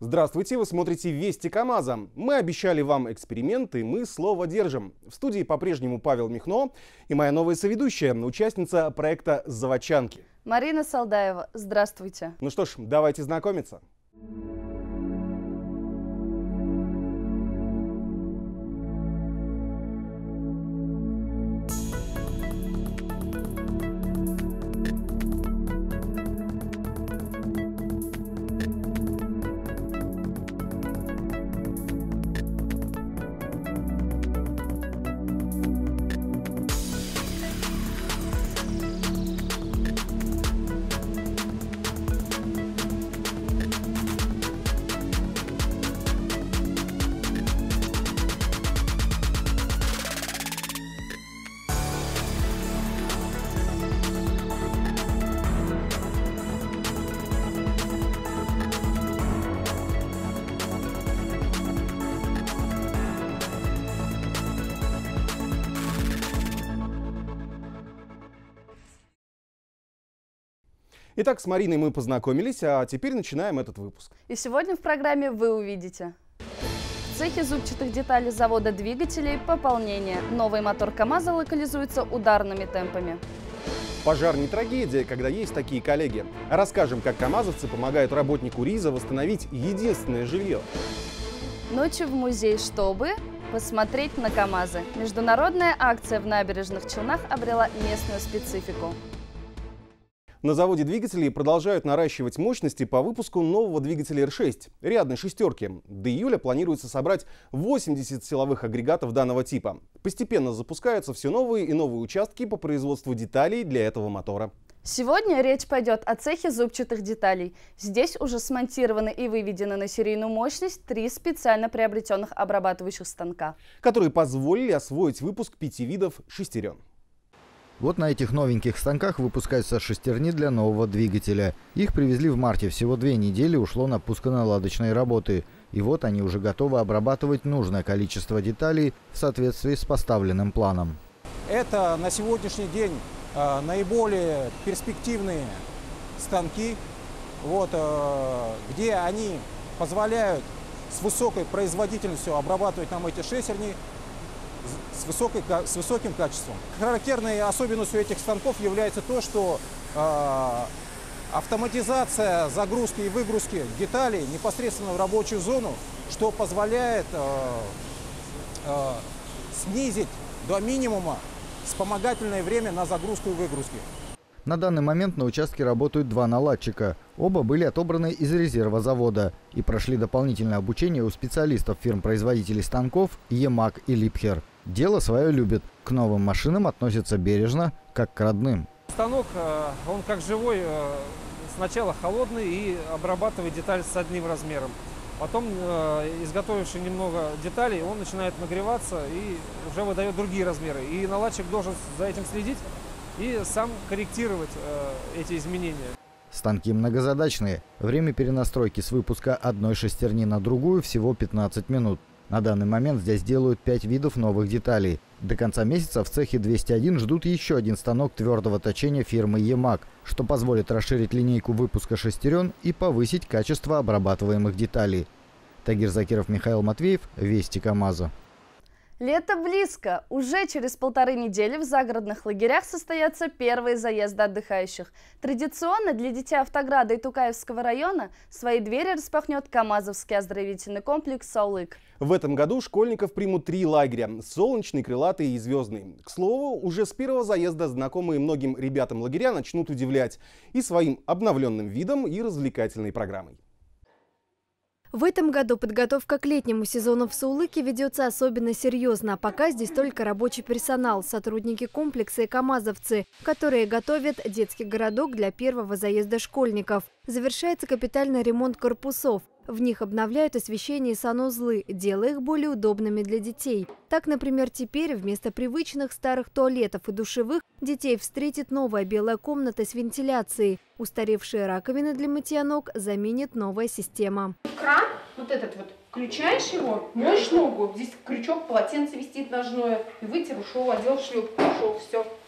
Здравствуйте, вы смотрите «Вести КамАЗа». Мы обещали вам эксперименты, мы слово держим. В студии по-прежнему Павел Михно и моя новая соведущая, участница проекта «Заводчанки». Марина Салдаева. Здравствуйте. Ну что ж, давайте знакомиться. Итак, с Мариной мы познакомились, а теперь начинаем этот выпуск. И сегодня в программе вы увидите: в цехе зубчатых деталей завода двигателей пополнение. Новый мотор КамАЗа локализуется ударными темпами. Пожар не трагедия, когда есть такие коллеги. Расскажем, как камазовцы помогают работнику РИЗа восстановить единственное жилье. Ночью в музей, чтобы посмотреть на КамАЗы. Международная акция в Набережных Челнах обрела местную специфику. На заводе двигателей продолжают наращивать мощности по выпуску нового двигателя Р6, рядной шестерки. До июля планируется собрать 80 силовых агрегатов данного типа. Постепенно запускаются все новые и новые участки по производству деталей для этого мотора. Сегодня речь пойдет о цехе зубчатых деталей. Здесь уже смонтированы и выведены на серийную мощность 3 специально приобретенных обрабатывающих станка, которые позволили освоить выпуск 5 видов шестерен. Вот на этих новеньких станках выпускаются шестерни для нового двигателя. Их привезли в марте, всего 2 недели ушло на пусконаладочные работы. И вот они уже готовы обрабатывать нужное количество деталей в соответствии с поставленным планом. Это на сегодняшний день наиболее перспективные станки, где они позволяют с высокой производительностью обрабатывать нам эти шестерни с высоким качеством. Характерной особенностью этих станков является то, что автоматизация загрузки и выгрузки деталей непосредственно в рабочую зону, что позволяет снизить до минимума вспомогательное время на загрузку и выгрузку. На данный момент на участке работают 2 наладчика. Оба были отобраны из резерва завода и прошли дополнительное обучение у специалистов фирм-производителей станков «Емак» и «Липхер». Дело свое любит. К новым машинам относятся бережно, как к родным. Станок, он как живой, сначала холодный и обрабатывает деталь с одним размером. Потом, изготовивши немного деталей, он начинает нагреваться и уже выдает другие размеры. И наладчик должен за этим следить и сам корректировать эти изменения. Станки многозадачные. Время перенастройки с выпуска одной шестерни на другую всего 15 минут. На данный момент здесь делают 5 видов новых деталей. До конца месяца в цехе 201 ждут еще один станок твердого точения фирмы «Емак», что позволит расширить линейку выпуска шестерен и повысить качество обрабатываемых деталей. Тагир Закиров, Михаил Матвеев, «Вести КамАЗа». Лето близко. Уже через 1,5 недели в загородных лагерях состоятся первые заезды отдыхающих. Традиционно для детей Автограда и Тукаевского района свои двери распахнет камазовский оздоровительный комплекс «Саулык». В этом году школьников примут 3 лагеря – солнечный, крылатый и звездный. К слову, уже с первого заезда знакомые многим ребятам лагеря начнут удивлять и своим обновленным видом, и развлекательной программой. В этом году подготовка к летнему сезону в Саулыке ведется особенно серьезно. Пока здесь только рабочий персонал, сотрудники комплекса и камазовцы, которые готовят детский городок для первого заезда школьников. Завершается капитальный ремонт корпусов. В них обновляют освещение и санузлы, делая их более удобными для детей. Так, например, теперь вместо привычных старых туалетов и душевых детей встретит новая белая комната с вентиляцией. Устаревшие раковины для мытья ног заменит новая система. Кран, вот этот вот, включаешь его, моешь ногу, здесь крючок, полотенце висит ножное, и вытер, ушел, одел шлюпку, ушел, все.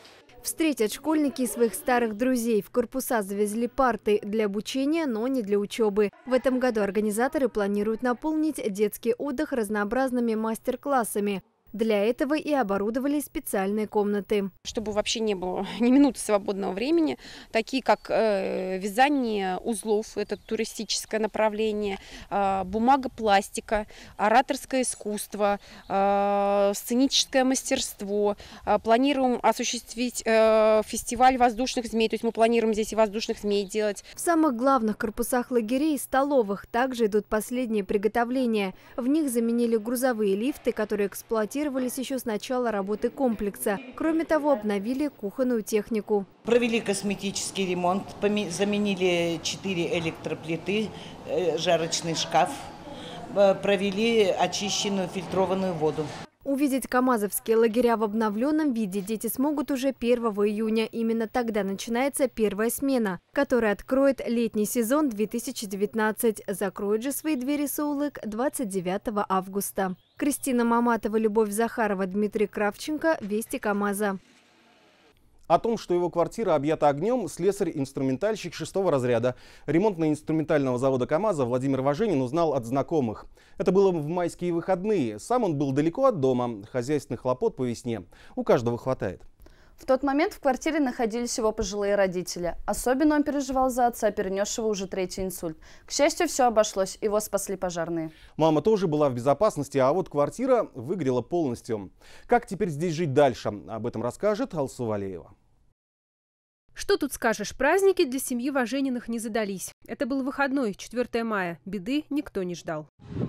Встретят школьники своих старых друзей. В корпуса завезли парты для обучения, но не для учебы. В этом году организаторы планируют наполнить детский отдых разнообразными мастер-классами. Для этого и оборудовали специальные комнаты. Чтобы вообще не было ни минуты свободного времени, такие как вязание узлов, это туристическое направление, бумага, пластика, ораторское искусство, сценическое мастерство. Планируем осуществить фестиваль воздушных змей, то есть мы планируем здесь и воздушных змей делать. В самых главных корпусах лагерей и столовых также идут последние приготовления. В них заменили грузовые лифты, которые эксплуатировались еще с начала работы комплекса. Кроме того, обновили кухонную технику. Провели косметический ремонт, заменили 4 электроплиты, жарочный шкаф, провели очищенную фильтрованную воду. Увидеть камазовские лагеря в обновленном виде дети смогут уже 1 июня. Именно тогда начинается первая смена, которая откроет летний сезон 2019. Закроет же свои двери Саулык 29 августа. Кристина Маматова, Любовь Захарова, Дмитрий Кравченко. Вести КамАЗа. О том, что его квартира объята огнем, слесарь-инструментальщик 6-го разряда ремонтно-инструментального завода КамАЗа Владимир Важенин узнал от знакомых. Это было в майские выходные. Сам он был далеко от дома. Хозяйственных хлопот по весне у каждого хватает. В тот момент в квартире находились его пожилые родители. Особенно он переживал за отца, перенесшего уже 3-й инсульт. К счастью, все обошлось. Его спасли пожарные. Мама тоже была в безопасности, а вот квартира выгорела полностью. Как теперь здесь жить дальше? Об этом расскажет Алсу Валеева. Что тут скажешь, праздники для семьи Важениных не задались. Это был выходной, 4 мая. Беды никто не ждал.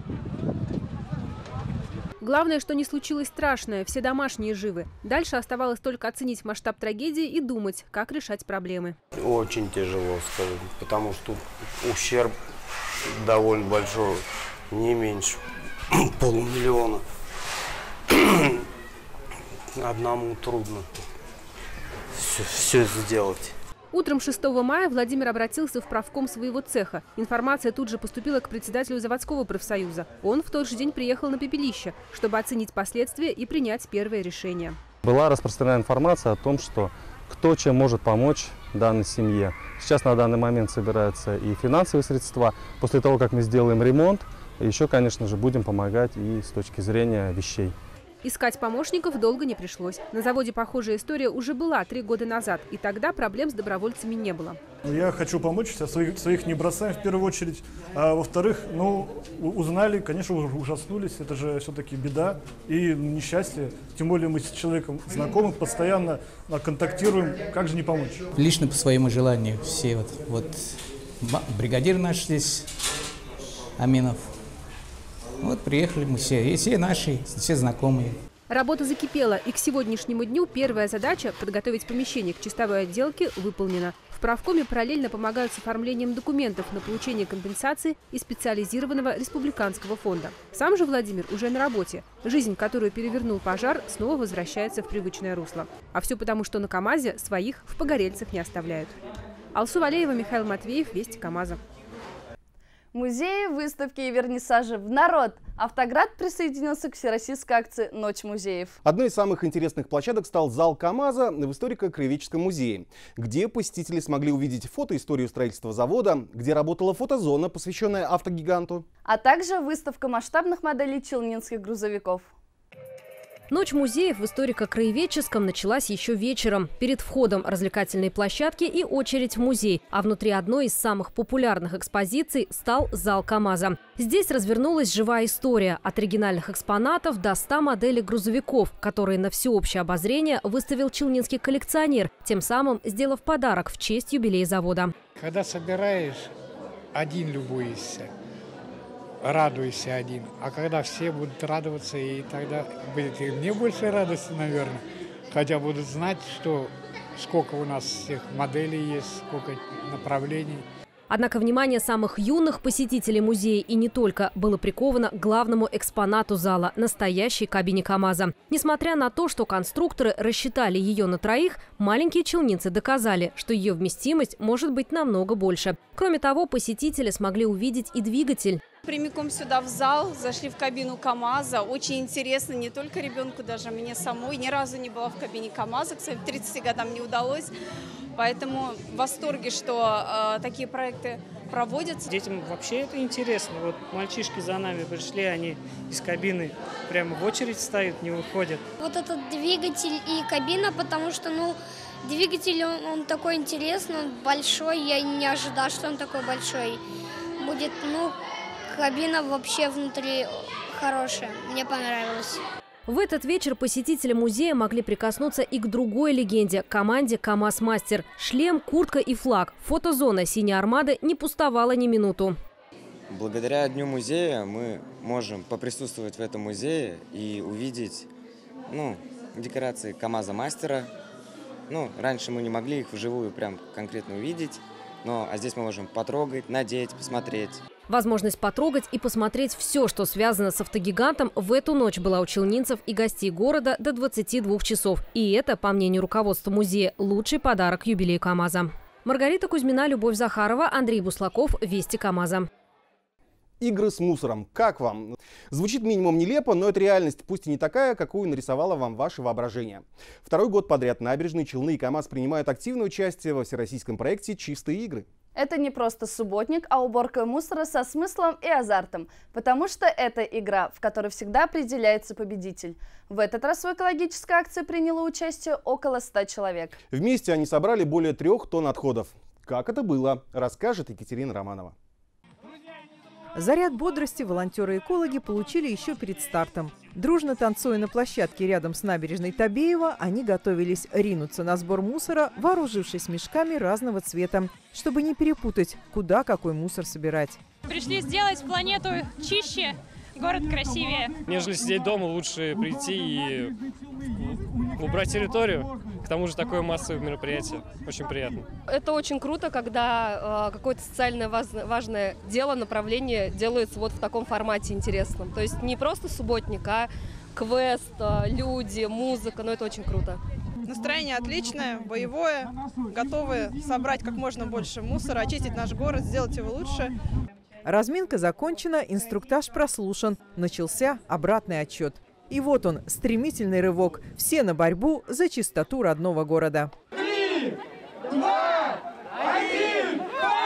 Главное, что не случилось страшное, все домашние живы. Дальше оставалось только оценить масштаб трагедии и думать, как решать проблемы. Очень тяжело, скажем, потому что ущерб довольно большой, не меньше $500 000. Одному трудно все сделать. Утром 6 мая Владимир обратился в правком своего цеха. Информация тут же поступила к председателю заводского профсоюза. Он в тот же день приехал на пепелище, чтобы оценить последствия и принять первое решение. Была распространена информация о том, что кто чем может помочь данной семье. Сейчас на данный момент собираются и финансовые средства. После того, как мы сделаем ремонт, еще, конечно же, будем помогать и с точки зрения вещей. Искать помощников долго не пришлось. На заводе похожая история уже была 3 года назад, и тогда проблем с добровольцами не было. Я хочу помочь, своих не бросаем в первую очередь. А во-вторых, узнали, конечно, ужаснулись, это же все-таки беда и несчастье. Тем более мы с человеком знакомы, постоянно контактируем, как же не помочь. Лично по своему желанию все, вот бригадир наш здесь, Аминов. Вот приехали мы все наши, все знакомые. Работа закипела, и к сегодняшнему дню первая задача – подготовить помещение к чистовой отделке – выполнена. В правкоме параллельно помогают с оформлением документов на получение компенсации из специализированного республиканского фонда. Сам же Владимир уже на работе. Жизнь, которую перевернул пожар, снова возвращается в привычное русло. А все потому, что на КамАЗе своих в Погорельцах не оставляют. Алсу Валеева, Михаил Матвеев, Вести КамАЗа. Музеи, выставки и вернисажи в народ. Автоград присоединился к всероссийской акции «Ночь музеев». Одной из самых интересных площадок стал зал КамАЗа в историко-краеведческом музее, где посетители смогли увидеть фотоисторию строительства завода, где работала фотозона, посвященная автогиганту, а также выставка масштабных моделей челнинских грузовиков. Ночь музеев в историко-краеведческом началась еще вечером. Перед входом развлекательной площадки и очередь в музей. А внутри одной из самых популярных экспозиций стал зал КамАЗа. Здесь развернулась живая история. От оригинальных экспонатов до 100 моделей грузовиков, которые на всеобщее обозрение выставил челнинский коллекционер, тем самым сделав подарок в честь юбилея завода. Когда собираешь, один любуешься. Радуйся один. А когда все будут радоваться, и тогда будет и мне больше радости, наверное. Хотя будут знать, что сколько у нас всех моделей есть, сколько направлений. Однако внимание самых юных посетителей музея и не только было приковано к главному экспонату зала – настоящей кабине КАМАЗа. Несмотря на то, что конструкторы рассчитали ее на троих, маленькие челнинцы доказали, что ее вместимость может быть намного больше. Кроме того, посетители смогли увидеть и двигатель. Прямиком сюда в зал, зашли в кабину КАМАЗа. Очень интересно не только ребенку, даже мне самой. Ни разу не была в кабине КАМАЗа, к своим 30 годам не удалось. Поэтому в восторге, что такие проекты проводятся. Детям вообще это интересно. Вот мальчишки за нами пришли, они из кабины прямо в очередь стоят, не выходят. Вот этот двигатель и кабина, потому что, двигатель, он такой интересный, он большой. Я не ожидала, что он такой большой будет. Кабина вообще внутри хорошая, мне понравилось. В этот вечер посетители музея могли прикоснуться и к другой легенде – команде КАМАЗ-мастер. Шлем, куртка и флаг. Фотозона «Синяя армада» не пустовала ни минуту. Благодаря Дню музея мы можем поприсутствовать в этом музее и увидеть декорации КАМАЗа-мастера. Раньше мы не могли их вживую прям конкретно увидеть, а здесь мы можем потрогать, надеть, посмотреть. Возможность потрогать и посмотреть все, что связано с автогигантом, в эту ночь была у челнинцев и гостей города до 22 часов. И это, по мнению руководства музея, лучший подарок к юбилею КАМАЗа. Маргарита Кузьмина, Любовь Захарова, Андрей Буслаков. Вести КАМАЗа. Игры с мусором. Как вам? Звучит минимум нелепо, но это реальность, пусть и не такая, какую нарисовало вам ваше воображение. Второй год подряд Набережные Челны и КАМАЗ принимают активное участие во всероссийском проекте «Чистые игры». Это не просто субботник, а уборка мусора со смыслом и азартом, потому что это игра, в которой всегда определяется победитель. В этот раз в экологической акции приняло участие около 100 человек. Вместе они собрали более 3 тонн отходов. Как это было, расскажет Екатерина Романова. Заряд бодрости волонтеры-экологи получили еще перед стартом. Дружно танцуя на площадке рядом с набережной Табеева, они готовились ринуться на сбор мусора, вооружившись мешками разного цвета, чтобы не перепутать, куда какой мусор собирать. Пришли сделать планету чище, город красивее. Нежели сидеть дома, лучше прийти и убрать территорию. К тому же такое массовое мероприятие. Очень приятно. Это очень круто, когда какое-то социально важное дело, направление делается вот в таком формате интересном. То есть не просто субботник, а квест, люди, музыка. Но это очень круто. Настроение отличное, боевое. Готовы собрать как можно больше мусора, очистить наш город, сделать его лучше. Разминка закончена, инструктаж прослушан. Начался обратный отчет. И вот он, стремительный рывок. Все на борьбу за чистоту родного города. 3, 2, 1.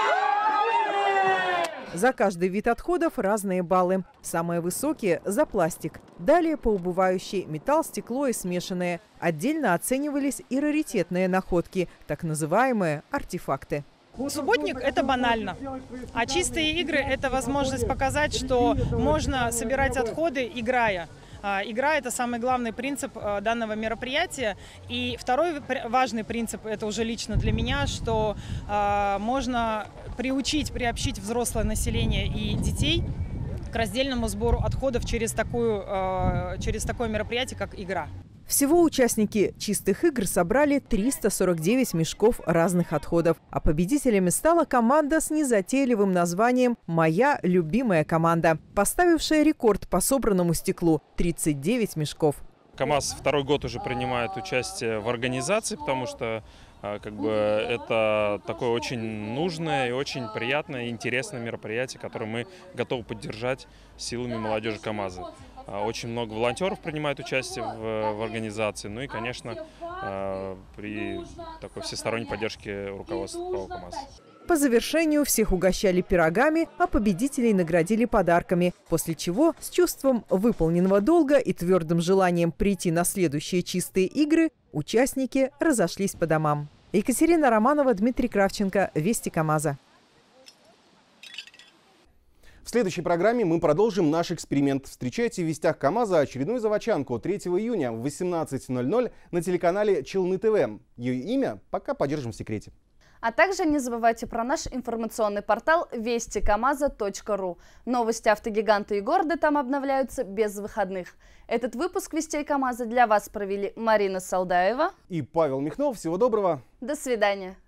За каждый вид отходов разные баллы. Самые высокие – за пластик. Далее по убывающей металл, стекло и смешанные. Отдельно оценивались и раритетные находки, так называемые артефакты. Субботник – это банально, а чистые игры – это возможность показать, что можно собирать отходы, играя. Игра – это самый главный принцип данного мероприятия. И второй важный принцип – это уже лично для меня, что можно приобщить взрослое население и детей к раздельному сбору отходов через такое мероприятие, как игра. Всего участники «Чистых игр» собрали 349 мешков разных отходов. А победителями стала команда с незатейливым названием «Моя любимая команда», поставившая рекорд по собранному стеклу – 39 мешков. КАМАЗ второй год уже принимает участие в организации, потому что это такое очень нужное и очень приятное и интересное мероприятие, которое мы готовы поддержать силами молодежи КАМАЗа. Очень много волонтеров принимает участие в организации, ну и, конечно, при такой всесторонней поддержке руководства ПАО КАМАЗ. По завершению всех угощали пирогами, а победителей наградили подарками, после чего с чувством выполненного долга и твердым желанием прийти на следующие чистые игры участники разошлись по домам. Екатерина Романова, Дмитрий Кравченко, Вести КАМАЗа. В следующей программе мы продолжим наш эксперимент. Встречайте в «Вестях КАМАЗа» очередную заводчанку 3 июня в 18:00 на телеканале Челны ТВ. Ее имя пока подержим в секрете. А также не забывайте про наш информационный портал вестикамаза.ру. Новости автогиганта и города там обновляются без выходных. Этот выпуск «Вестей КАМАЗа» для вас провели Марина Салдаева и Павел Михнов. Всего доброго. До свидания.